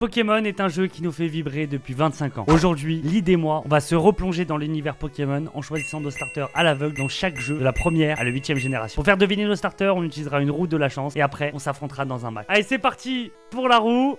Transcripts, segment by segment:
Pokémon est un jeu qui nous fait vibrer depuis 25 ans. Aujourd'hui, Lyd et moi, on va se replonger dans l'univers Pokémon en choisissant nos starters à l'aveugle dans chaque jeu de la première à la 8ème génération. Pour faire deviner nos starters, on utilisera une roue de la chance et après, on s'affrontera dans un match. Allez, c'est parti pour la roue.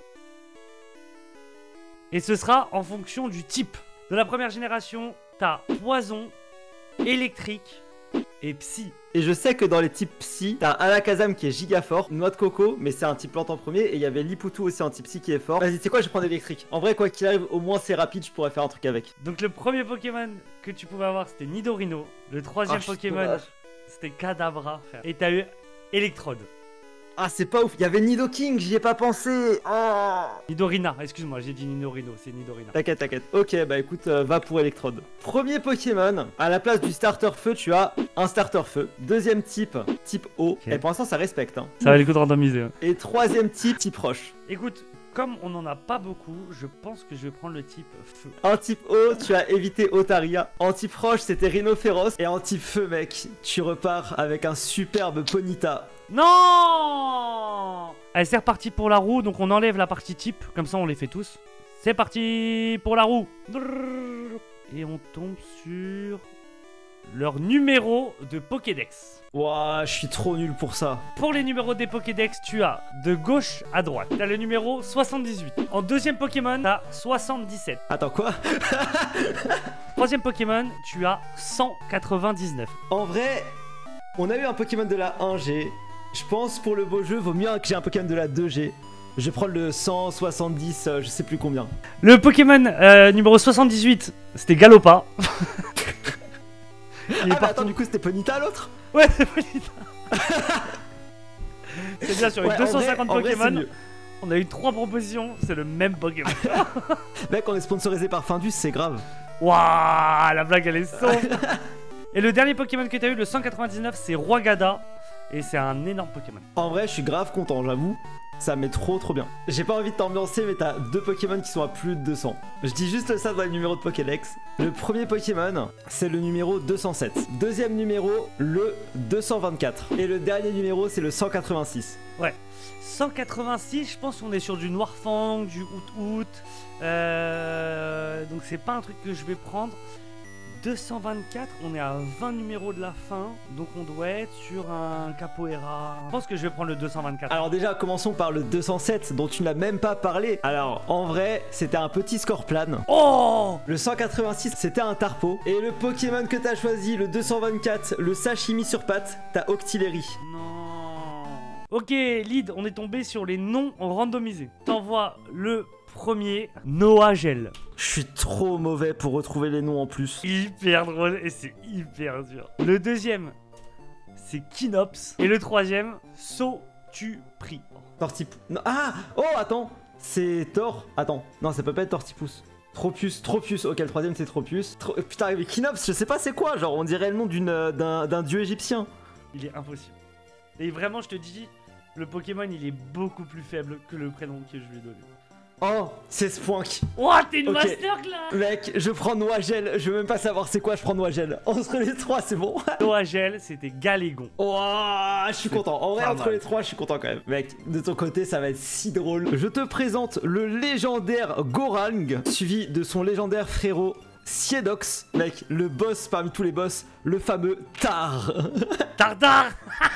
Et ce sera en fonction du type. De la première génération, t'as poison, électrique et psy. Et je sais que dans les types psy, t'as Alakazam qui est giga fort, Noix de Coco, mais c'est un type plante en premier, et il y avait Lipoutou aussi en type psy qui est fort. Vas-y, c'est quoi, je vais prendre électrique. En vrai, quoi qu'il arrive, au moins c'est rapide, je pourrais faire un truc avec. Donc le premier Pokémon que tu pouvais avoir, c'était Nidorino. Le troisième Pokémon, c'était Kadabra, frère. Et t'as eu Electrode. Ah, c'est pas ouf, il y avait Nidoking, j'y ai pas pensé. Oh. Nidorina, excuse-moi, j'ai dit Nidorino, c'est Nidorina. T'inquiète, t'inquiète. Ok, bah écoute, va pour Electrode. Premier Pokémon, à la place du starter feu, tu as un starter feu. Deuxième type, type eau. Okay. Et pour l'instant, ça respecte. Hein. Ça va le coup de randomiser. Hein. Et troisième type, type roche. Écoute, comme on en a pas beaucoup, je pense que je vais prendre le type feu. En type eau, tu as évité Otaria. En type roche, c'était Rhinophéros. Et en type feu, mec, tu repars avec un superbe Ponyta. Non! Allez, c'est reparti pour la roue. Donc on enlève la partie type, comme ça on les fait tous. C'est parti pour la roue. Et on tombe sur leur numéro de Pokédex. Ouah, je suis trop nul pour ça. Pour les numéros des Pokédex, tu as de gauche à droite. T'as le numéro 78. En deuxième Pokémon, t'as 77. Attends, quoi? Troisième Pokémon, tu as 199. En vrai, on a eu un Pokémon de la 1G. Je pense pour le beau jeu, vaut mieux que j'ai un Pokémon de la 2G. Je vais prendre le 170, je sais plus combien. Le Pokémon numéro 78, c'était Galopa. Ah bah attends, du coup c'était Ponyta l'autre? Ouais, c'est Ponyta. C'est bien, sur les 250 Pokémon, on a eu 3 propositions, c'est le même Pokémon. Mec, on est sponsorisé par Findus, c'est grave. Waouh, la blague elle est sombre. Et le dernier Pokémon que t'as eu, le 199, c'est Roigada. Et c'est un énorme Pokémon. En vrai, je suis grave content, j'avoue. Ça met trop bien. J'ai pas envie de t'ambiancer, mais t'as 2 Pokémon qui sont à plus de 200. Je dis juste ça dans le numéro de Pokédex. Le premier Pokémon, c'est le numéro 207. Deuxième numéro, le 224. Et le dernier numéro, c'est le 186. Ouais. 186, je pense qu'on est sur du Noirfang, du Out. Donc c'est pas un truc que je vais prendre. 224, on est à 20 numéros de la fin, donc on doit être sur un Capoeira. Je pense que je vais prendre le 224. Alors déjà, commençons par le 207, dont tu n'as même pas parlé. Alors, en vrai, c'était un petit Scorpion. Oh! Le 186, c'était un Tarpo. Et le Pokémon que t'as choisi, le 224, le Sashimi sur pattes, t'as Octillery. Non. Ok, Lyd, on est tombé sur les noms randomisés. T'envoies le premier, Noagel. Je suis trop mauvais pour retrouver les noms en plus. Hyper drôle et c'est hyper dur. Le deuxième, c'est Kinops. Et le troisième, Sotupri. Tortipousse. Ah! Oh, attends! C'est Thor. Attends. Non, ça peut pas être Tortipousse. Tropius. Ok, le troisième, c'est Tropius. Putain, mais Kinops, je sais pas c'est quoi. Genre, on dirait le nom d'un dieu égyptien. Il est impossible. Et vraiment, je te dis, le Pokémon, il est beaucoup plus faible que le prénom que je lui ai donné. Oh, c'est Spoink. Oh, t'es une masterclass. Mec, je prends Noagel, je veux même pas savoir c'est quoi, je prends Noagel. Entre les trois, c'est bon. Noagel, c'était Galégon. Oh, je suis content. En vrai, entre les trois, je suis content quand même. Mec, de ton côté, ça va être si drôle. Je te présente le légendaire Gorang, suivi de son légendaire frérot Siedox. Mec, le boss parmi tous les boss, le fameux Tar. Tartare.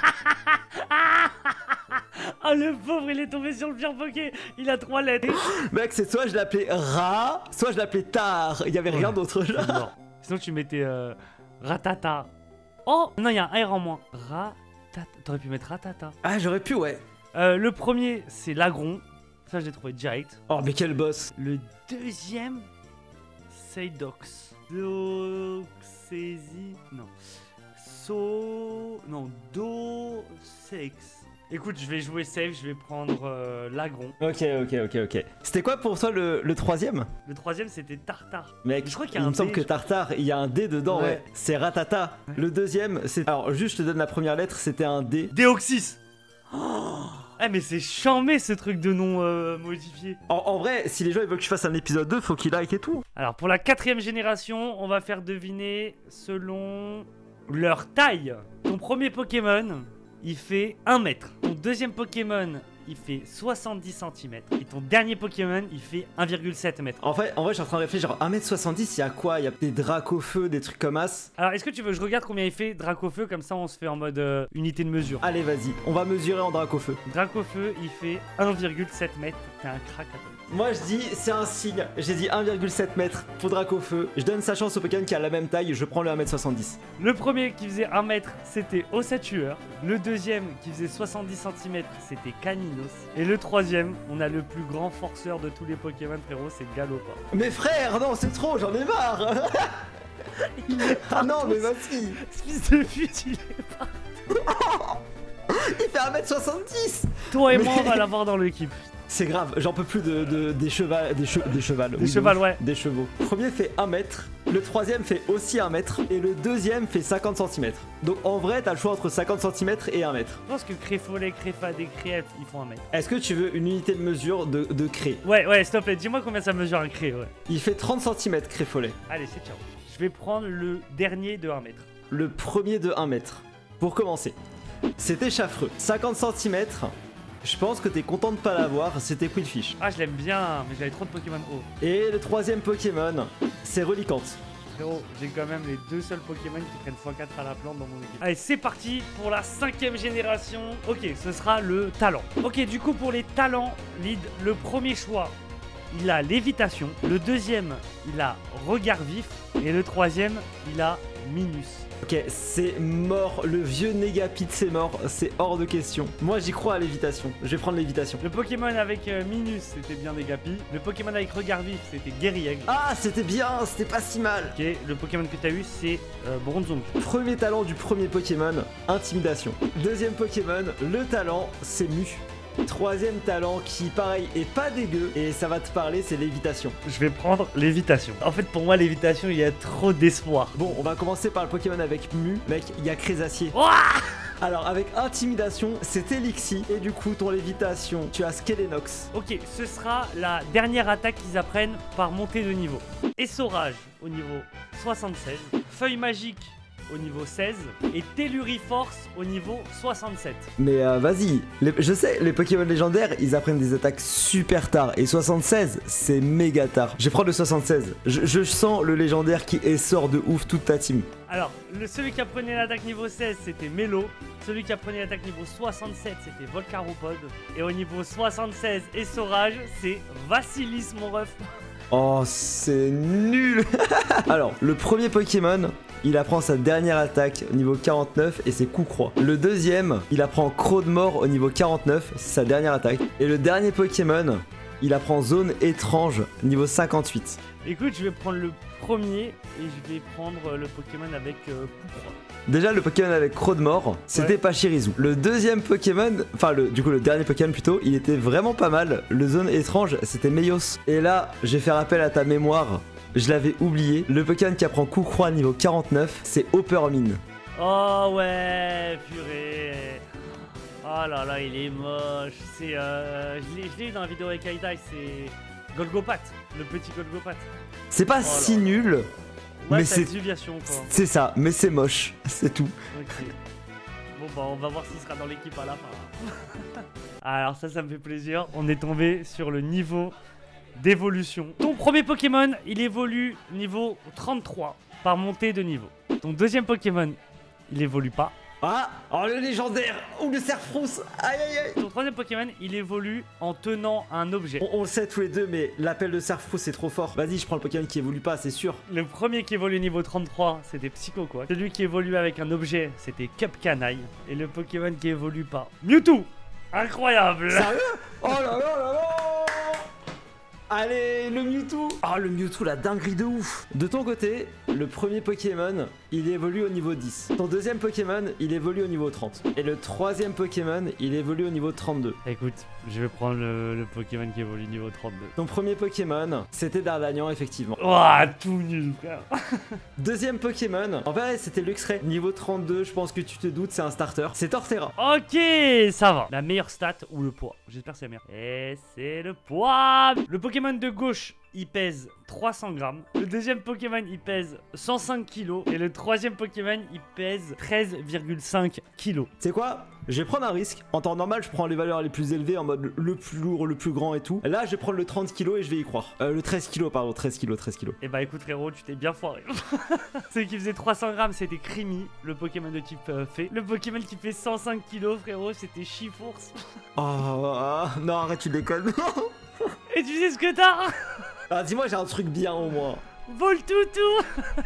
Oh le pauvre, il est tombé sur le pire Poké. Il a 3 lettres. Mec, c'est soit je l'appelais Ra, soit je l'appelais Tar. Il y avait rien d'autre là. Non. Sinon tu mettais Ratata. Oh non, il y a un R en moins. Ratata. T'aurais pu mettre Ratata. Ah, j'aurais pu, ouais. Le premier, c'est Lagron. Ça, je l'ai trouvé direct. Oh, mais quel boss. Le deuxième, c'est Dox. Doxésie. Non. Non, Dosex. Écoute, je vais jouer safe, je vais prendre Lagron. Ok. C'était quoi pour toi le troisième? Le troisième, c'était Tartare. Mec, je crois qu'il y a il me semble que Tartare, il y a un D dedans, ouais. C'est Ratata. Ouais. Le deuxième, c'est... Alors, juste, je te donne la première lettre, c'était un D. Déoxys. Oh, mais c'est chambé ce truc de nom modifié. En vrai, si les gens ils veulent que je fasse un épisode 2, faut qu'ils like et tout. Alors, pour la 4ème génération, on va faire deviner selon leur taille. Ton premier Pokémon, il fait 1 mètre. Ton deuxième Pokémon, il fait 70 cm. Et ton dernier Pokémon, il fait 1,7 m. En vrai, je suis en train de réfléchir, genre 1m70, il y a quoi? Il y a des Dracofeu, des trucs comme as. Alors, est-ce que tu veux que je regarde combien il fait Dracofeu? Comme ça, on se fait en mode unité de mesure. Allez, vas-y, on va mesurer en Dracofeu. Dracofeu, il fait 1,7 m. T'es un crack à toi. Moi je dis, c'est un signe. J'ai dit 1,7 m pour Dracofeu. Je donne sa chance au Pokémon qui a la même taille, je prends le 1m70. Le premier qui faisait 1 mètre, c'était Ossatueur. Le deuxième qui faisait 70 cm, c'était Caninos. Et le troisième, on a le plus grand forceur de tous les Pokémon, frérot, c'est Galopin. Mais frère, non, c'est trop, j'en ai marre. Ah non, mais vas-y. Ce fils de pute, il est pas. Il fait 1m70. Toi et moi, on va l'avoir dans l'équipe. C'est grave, j'en peux plus des chevals. Des chevals, ouais. Des chevaux. Le premier fait 1 mètre, le troisième fait aussi 1 mètre, et le deuxième fait 50 cm. Donc en vrai, t'as le choix entre 50 cm et 1 mètre. Je pense que Créfolet, Créfade et Créelf, ils font 1 mètre. Est-ce que tu veux une unité de mesure de Cré? Ouais, s'il te plaît, dis-moi combien ça mesure un Cré, ouais. Il fait 30 cm, Créfolet. Allez, c'est ciao. Je vais prendre le dernier de 1 mètre. Le premier de 1 mètre. Pour commencer, c'était Chafreux. 50 cm. Je pense que t'es content de pas l'avoir, c'était Quillfish. Ah, je l'aime bien, mais j'avais trop de Pokémon haut. Et le troisième Pokémon, c'est Relicanth. Frérot, j'ai quand même les deux seuls Pokémon qui prennent x4 à la plante dans mon équipe. Allez, c'est parti pour la 5ème génération. Ok, ce sera le talent. Ok, du coup, pour les talents, lead, le premier choix, il a lévitation. Le deuxième, il a regard vif. Et le troisième, il a Minus. Ok, c'est mort, le vieux Négapit c'est mort, c'est hors de question. Moi j'y crois à lévitation, je vais prendre lévitation. Le Pokémon avec Minus, c'était bien Négapi. Le Pokémon avec regard vif, c'était Guerriègle. Ah, c'était bien, c'était pas si mal. Ok, le Pokémon que t'as eu, c'est Bronzong. Premier talent du premier Pokémon, intimidation. Deuxième Pokémon, le talent, c'est Mu. Troisième talent qui, pareil, est pas dégueu, et ça va te parler, c'est lévitation. Je vais prendre lévitation. En fait, pour moi, lévitation, il y a trop d'espoir. Bon, on va commencer par le Pokémon avec Mu. Mec, il y a Crésacier. Alors, avec intimidation, c'est Elixir, et du coup, ton lévitation, tu as Skelenox. Ok, ce sera la dernière attaque qu'ils apprennent par montée de niveau. Essorage au niveau 76, Feuille magique au niveau 16 et Telluriforce au niveau 67. Mais vas-y, je sais, les Pokémon légendaires, ils apprennent des attaques super tard. Et 76, c'est méga tard. Je vais prendre le 76. Je sens le légendaire qui essore de ouf toute ta team. Alors, celui qui apprenait l'attaque niveau 16, c'était Mélo. Celui qui apprenait l'attaque niveau 67, c'était Volcaropod. Et au niveau 76, Essorage, c'est Vassilis, mon ref. Oh, c'est nul. Alors, le premier Pokémon, il apprend sa dernière attaque au niveau 49 et c'est coup croix. Le deuxième, il apprend Croc de mort au niveau 49, c'est sa dernière attaque. Et le dernier Pokémon, il apprend zone étrange niveau 58. Écoute, je vais prendre le premier et je vais prendre le Pokémon avec coup croix. Déjà, le Pokémon avec Croc de mort, c'était Pachirisu. Le deuxième Pokémon, enfin du coup le dernier Pokémon plutôt, il était vraiment pas mal. Le zone étrange, c'était Meios. Et là, je vais faire appel à ta mémoire. Je l'avais oublié. Le Pokémon qui apprend coup croix niveau 49, c'est Hoppermine. Oh ouais, purée. Oh là là, il est moche. C'est je l'ai eu dans la vidéo avec Aidai, c'est Golgopat, le petit Golgopat. C'est pas si nul. Ouais, mais c'est quoi. C'est ça, mais c'est moche, c'est tout. Ok. Bon bah on va voir s'il sera dans l'équipe à la fin. Alors ça me fait plaisir. On est tombé sur le niveau d'évolution. Ton premier Pokémon, il évolue niveau 33 par montée de niveau. Ton deuxième Pokémon, il évolue pas. Ah, oh le légendaire ou le Serfrousse. Aïe aïe aïe. Ton troisième Pokémon, il évolue en tenant un objet. On le sait tous les deux, mais l'appel de Serfrousse c'est trop fort. Vas-y, je prends le Pokémon qui évolue pas, c'est sûr. Le premier qui évolue niveau 33, c'était Psycho quoi. Celui qui évolue avec un objet, c'était Cupcanaille. Et le Pokémon qui évolue pas, Mewtwo. Incroyable. Sérieux? Oh là là là là. Allez, le Mewtwo. Ah, le Mewtwo, la dinguerie de ouf. De ton côté, le premier Pokémon, il évolue au niveau 10. Ton deuxième Pokémon, il évolue au niveau 30. Et le troisième Pokémon, il évolue au niveau 32. Écoute, je vais prendre le Pokémon qui évolue niveau 32. Ton premier Pokémon, c'était Dardagnan, effectivement. Ouah, tout nul, frère. Deuxième Pokémon, en vrai, c'était Luxray. Niveau 32, je pense que tu te doutes, c'est un starter. C'est Torterra. Ok, ça va. La meilleure stat ou le poids. J'espère que c'est la meilleure. Et c'est le poids. Le Pokémon Pokémon de gauche, il pèse 300 grammes. Le deuxième Pokémon, il pèse 105 kilos. Et le troisième Pokémon, il pèse 13,5 kilos. C'est quoi? Je vais prendre un risque. En temps normal, je prends les valeurs les plus élevées en mode le plus lourd, le plus grand et tout. Là, je vais prendre le 30 kilos et je vais y croire. Le 13 kilos, pardon, 13 kilos. Et bah écoute frérot, tu t'es bien foiré. Celui qui faisait 300 grammes, c'était Creamy, le Pokémon de type fée. Le Pokémon qui fait 105 kilos, frérot, c'était Chifours. Oh, non, arrête, tu déconnes. Et tu sais ce que t'as? Ah, dis-moi, j'ai un truc bien au moins. Voltoutou.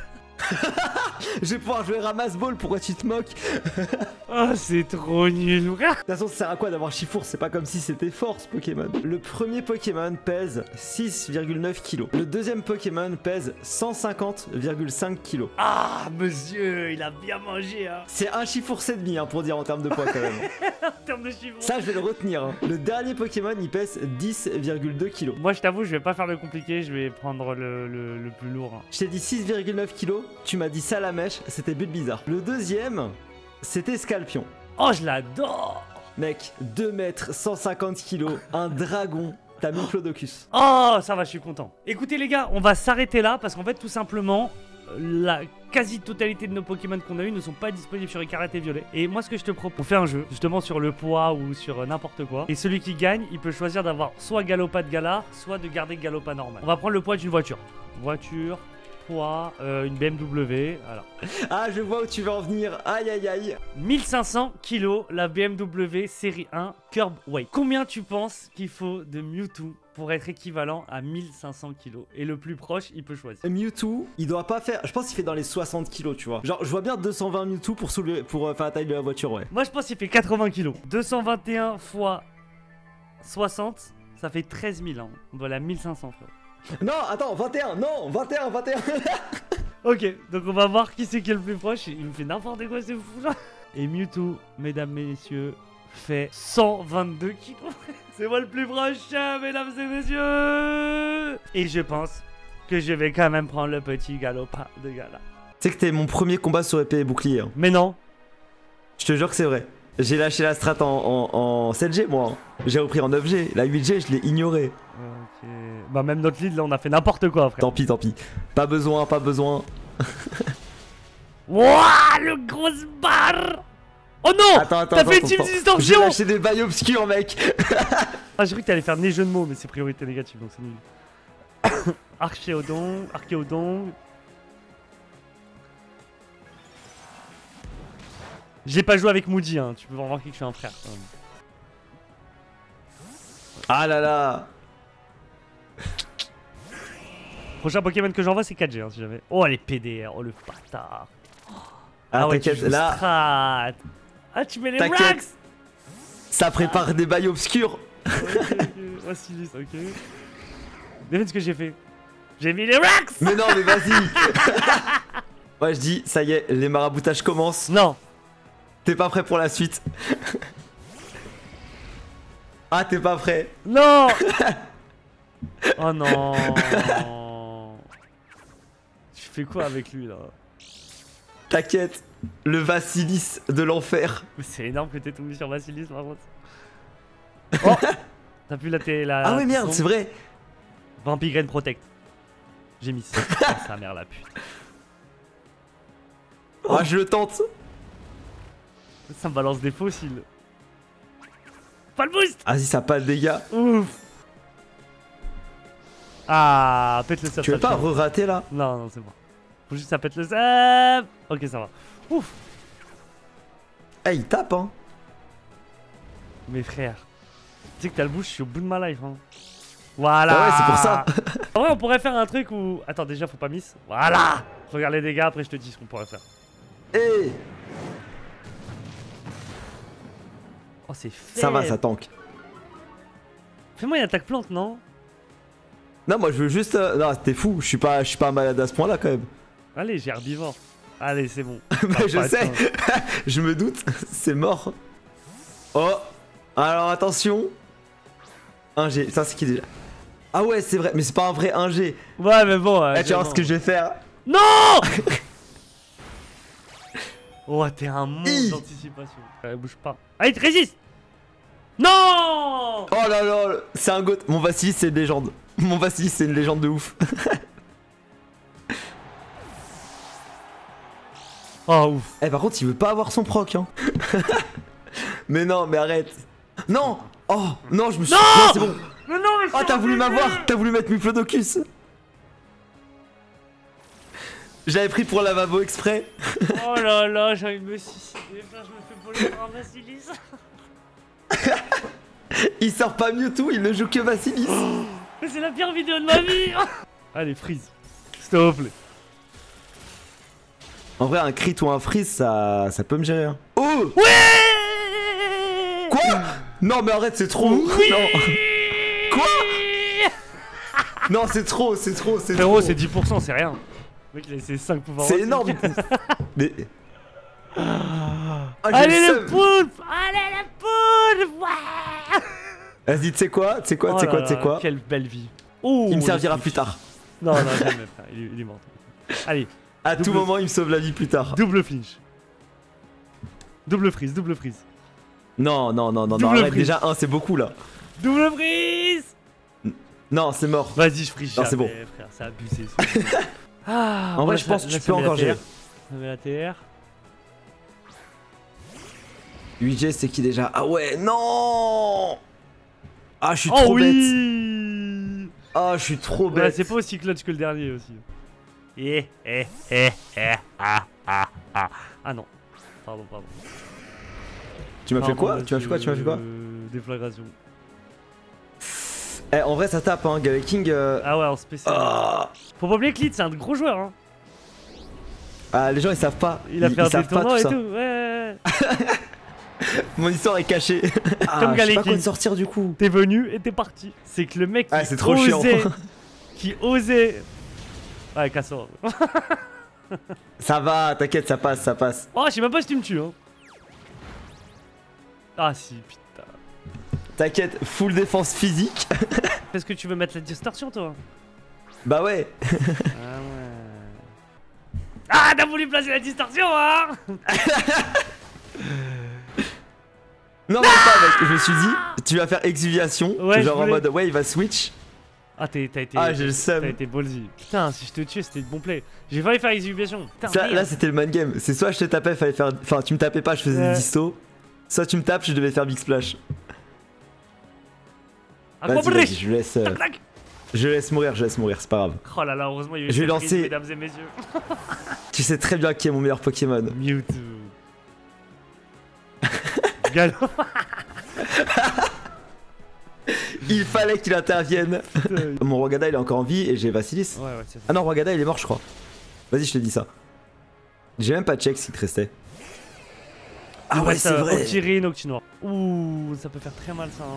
Je vais pouvoir jouer ramasse-ball, pourquoi tu te moques? Oh, c'est trop nul, frère. De toute façon, ça sert à quoi d'avoir Chifour? C'est pas comme si c'était fort ce Pokémon. Le premier Pokémon pèse 6,9 kg. Le deuxième Pokémon pèse 150,5 kg. Ah, monsieur, il a bien mangé, hein. C'est un Chifour 7,5 hein, pour dire en termes de poids quand même. En termes de chiffres. Ça, je vais le retenir. Hein. Le dernier Pokémon, il pèse 10,2 kg. Moi, je t'avoue, je vais pas faire le compliqué, je vais prendre le plus lourd. Hein. Je t'ai dit 6,9 kg, tu m'as dit Salamèche, c'était Bulbizarre. Le deuxième, c'était Scalpion. Oh, je l'adore. Mec, 2 mètres, 150 kg, un dragon. T'as mis Clodocus. Oh, ça va, je suis content. Écoutez les gars, on va s'arrêter là parce qu'en fait, tout simplement, la quasi-totalité de nos Pokémon qu'on a eu ne sont pas disponibles sur Écarlate et Violet. Et moi, ce que je te propose, on fait un jeu, justement sur le poids ou sur n'importe quoi. Et celui qui gagne, il peut choisir d'avoir soit Galopade Galar, soit de garder Galopade normal. On va prendre le poids d'une voiture. Voiture, poids, une BMW, voilà. Ah, je vois où tu veux en venir. Aïe, aïe, aïe. 1500 kilos, la BMW série 1 Curb Weight. Combien tu penses qu'il faut de Mewtwo pour être équivalent à 1500 kilos? Et le plus proche, il peut choisir. Mewtwo, il doit pas faire. Je pense qu'il fait dans les 60 kilos, tu vois. Genre, je vois bien 220 Mewtwo pour soulever, pour faire la taille de la voiture, ouais. Moi, je pense qu'il fait 80 kilos. 221 fois 60, ça fait 13 000. Hein. On doit aller à 1500, frère. Non, attends, 21, non, 21. Ok, donc on va voir qui c'est qui est le plus proche. Il me fait n'importe quoi, c'est fou là. Et Mewtwo, mesdames, messieurs, fait 122 kilos. C'est moi le plus proche, mesdames et messieurs. Et je pense que je vais quand même prendre le petit Galopin de Gala. Tu sais que t'es mon premier combat sur épée et bouclier. Hein. Mais non. Je te jure que c'est vrai. J'ai lâché la strat en 7G, moi. J'ai repris en 9G. La 8G, je l'ai ignorée. Ok. Bah, même notre lead, là, on a fait n'importe quoi, frère. Tant pis, tant pis. Pas besoin, pas besoin. Wouah, le gros barre. Oh non. Attends, t'as fait une team J'ai distorsion. lâché des bails obscurs, mec. Ah, j'ai cru que t'allais faire des jeux de mots, mais c'est priorité négative, donc c'est nul. Archéodon. J'ai pas joué avec Moody, hein. Tu peux remarquer que je suis un frère. Quand même. Ah là là. Prochain Pokémon que j'envoie, c'est 4G, hein, si jamais. Oh, les PDR, oh le bâtard. Ah, ouais, tu t'inquiète, joues là. strat. Ah, tu mets les T'inquiète. racks. Ça prépare des bails obscurs. Ok. Vassilis, ok. Devine ce que j'ai fait. J'ai mis les racks. Mais non, mais vas-y. Ouais, je dis, ça y est, les maraboutages commencent. Non. T'es pas prêt pour la suite. Ah, t'es pas prêt. Non. Oh non. Tu fais quoi avec lui là? T'inquiète, le Vassilis de l'enfer. Mais c'est énorme que t'es tombé sur Vassilis par contre. Oh. T'as pu la. Ah oui, merde, c'est vrai. Vampigraine Protect. J'ai mis ça. Ah, sa mère la pute. Oh, je le tente. Ça me balance des fossiles. Pas le boost. Vas-y, ça a pas de dégâts. Ouf. Ah, pète le sub. Tu veux pas re-rater là? Non, non, c'est bon. Faut juste que ça pète le sub. Ok, ça va. Ouf. Eh, il tape, hein. Mes frères. Tu sais que t'as le bouche, je suis au bout de ma life, hein. Voilà. Ah ouais, c'est pour ça. En vrai, on pourrait faire un truc où. Attends, déjà, faut pas miss. Voilà. Je regarde les dégâts, après, je te dis ce qu'on pourrait faire. Eh. Oh, c'est faible. Ça va, ça tank. Fais-moi une attaque plante, non? Non, moi je veux juste. Non, t'es fou, je suis pas un malade à ce point là quand même. Allez, j'ai herbivore. Allez, c'est bon. Bah, je sais, je me doute, c'est mort. Oh, alors attention. 1G, ça c'est qui déjà? Ah ouais, c'est vrai, mais c'est pas un vrai 1G. Ouais, mais bon. Eh, tu vas voir ce que je vais faire. Non. Oh, t'es un monstre d'anticipation. Bouge pas. Allez, résiste. Non. Oh là là, c'est un goat. Mon Vassilis, c'est une légende. Mon Vassilis, c'est une légende de ouf. Oh ouf. Eh, par contre, il veut pas avoir son proc, hein. Mais non, mais arrête. Non. Oh, non, je me suis... Non, c'est bon. Mais non, mais Oh, t'as voulu m'avoir. T'as voulu mettre Muplodocus. J'avais pris pour lavabo exprès. Oh là là, j'ai envie de me suicider. Frère, je me fais voler par un Vassilis. Il sort pas Mewtwo, il ne joue que Vassilis. Mais c'est la pire vidéo de ma vie. Allez, freeze. S'il te plaît. En vrai, un crit ou un freeze, ça peut me gérer. Hein. Oh. Ouais. Quoi? Non, mais arrête, c'est trop. Oui. Non. Quoi? Non, c'est trop, c'est trop, c'est Frérot, trop. c'est 10%, c'est rien. Le mec, il a laissé 5 pouvoirs. C'est énorme. Mais... Ah, j'ai Allez le le seum. poulpe. Allez le poulpe. Ouais. Vas-y, tu sais quoi? Tu sais quoi? Oh Tu sais là quoi? Tu sais là, quoi? quelle belle vie. Oh, Il me le servira switch. plus tard. Non, non, jamais, frère. Il est mort. Allez, À tout Double- moment, il me sauve la vie plus tard. double flinch. Double freeze, double freeze. Non, non, non, non, non, Double arrête, freeze. déjà un, c'est beaucoup là. Double freeze. Non, c'est mort. Vas-y, je freeze. Non, c'est bon. Frère, c'est abusé. Ah, En vrai, ouais, je pense que là, tu ça peux met la encore gérer. TR. Ça met la TR. 8G, c'est qui déjà? Ah ouais, non. Ah, je suis Oh trop bête. oui. Ah, je suis trop Ouais, bête. c'est pas aussi clutch que le dernier aussi. Ah non. Pardon, pardon. Tu m'as fait Pardon, quoi? Tu m'as fait quoi? Tu m'as fait quoi? Déflagration. Eh, en vrai, ça tape, hein. Galaking. Ah ouais, en spécial. Ah. Faut pas oublier que Lid, c'est un gros joueur. Hein. Ah, les gens, ils savent pas. Il a fait un ils savent pas détournant tout et ça. tout. Ouais. Mon histoire est cachée. Ah, Comme je sais pas Galaking. quoi de sortir du coup. T'es venu et t'es parti. C'est que le mec Ah, qui c'est trop chiant. osait. Qui osait. Ouais, casse-toi. Ça va, t'inquiète, ça passe, ça passe. Oh, je sais même pas si tu me tues. Hein. Ah si, putain. T'inquiète, full défense physique. Est-ce que tu veux mettre la distorsion, toi? Bah ouais. Ah ouais. Ah, t'as voulu placer la distorsion, hein? Non, même pas, mec. Je me suis dit, tu vas faire exuviation. Ouais, je genre en voulais. mode, ouais, il va switch. Ah, t'as été. Ah, j'ai le seum. T'as été ballsy. Putain, si je te tuais, c'était de bon play. J'ai failli faire exhibition. Putain, Ça, merde. là, c'était le man game. C'est soit je te tapais, fallait faire. Enfin, tu me tapais pas, je faisais Ouais. des distos. Soit tu me tapes, je devais faire big splash. Vas-y, Accompli. je laisse. Tac, tac. Je laisse mourir, c'est pas grave. Oh là là, heureusement, il y a eu Je vais cette prise, lancer- mesdames et messieurs. Tu sais très bien qui est mon meilleur Pokémon. Mewtwo. Galop. Il fallait qu'il intervienne. Mon Rwagada, il est encore en vie et j'ai Vassilis. Ouais, ouais, c'est ça. Ah non, Rwagada, il est mort, je crois. Vas-y, je te dis ça. J'ai même pas check ce qu'il te restait. Ah ouais, c'est vrai. Octirine, Octinoir. Ouh, ça peut faire très mal ça. Hein.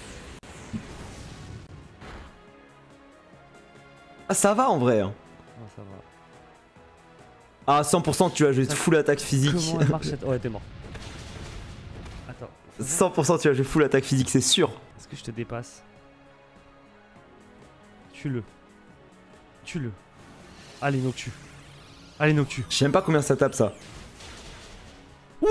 Ah, ça va en vrai. Hein. Non, ça va. Ah, 100%, tu vas jouer full attaque physique. Comment elle marche cette... Oh, ouais, t'es mort. Attends. 100%, tu vas jouer full attaque physique, c'est sûr. Est-ce que je te dépasse? Tue-le. Tue-le. Allez, Noctu. Allez, Noctu. Je sais même pas combien ça tape ça. Oui.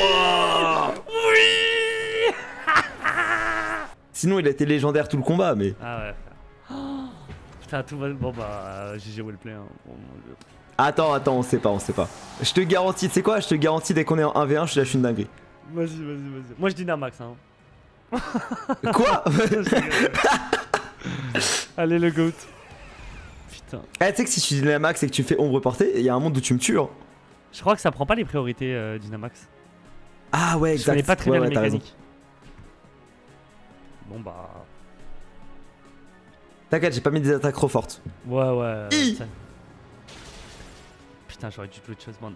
Oui. Sinon, il a été légendaire tout le combat, mais. Ah ouais. Frère. Oh, putain, tout va... Bon bah, GG Wellplay. Hein. Oh, mon Dieu. Attends, on sait pas, on sait pas. Je te garantis, tu sais quoi? Je te garantis, dès qu'on est en 1v1, je te lâche une dinguerie. Vas-y, vas-y, vas-y. Moi, je dis Namax. Hein. Quoi? Allez, le GOAT. Putain. Eh, tu sais que si tu dis la max et que tu fais ombre portée, il y a un monde où tu me tues. Hein. Je crois que ça prend pas les priorités Dynamax. Ah ouais, Je exact. connais pas très Ouais, bien ouais, les t'as raison. mécaniques. Bon bah... T'inquiète, j'ai pas mis des attaques trop fortes. Ouais, ouais. Hi. Ça... Putain, j'aurais dû jouer Chessman.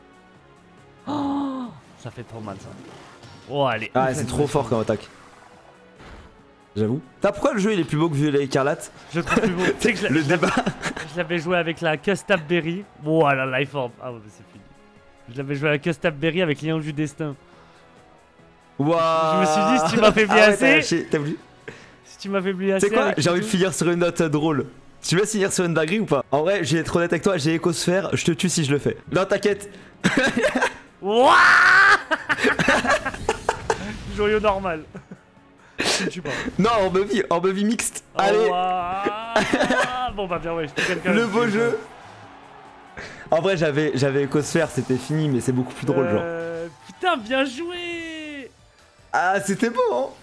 Oh, ça fait trop mal ça. Oh, allez. Ah, c'est trop fort comme attaque. J'avoue. T'as pourquoi le jeu il est plus beau que Violet Écarlate? Je le trouve plus beau. Tu sais que je Le débat. je l'avais joué avec la Custom Berry. Oh, la Life Orb. Ah ouais, c'est fini. Je l'avais joué à la Custom Berry avec Lion du Destin. Waouh. Je me suis dit, si tu m'affaiblis Ah ouais, assez- t'as lâché, t'as voulu. Si tu m'affaiblis Tu assez. sais quoi? avec J'ai envie de tout- finir sur une note drôle. Tu veux finir sur une dinguerie ou pas? En vrai, j'ai être honnête avec toi, j'ai écosphère, je te tue si je le fais. Non, t'inquiète. Wouah. Joyau normal. Je ne tue pas. Non, en bevy mixte. Oh, Allez. ouah. Bon bah bien ouais, je te connais quand même. Le beau jeu. En vrai, j'avais Ecosphère, c'était fini, mais c'est beaucoup plus drôle, genre. Putain, bien joué. Ah, c'était beau, hein.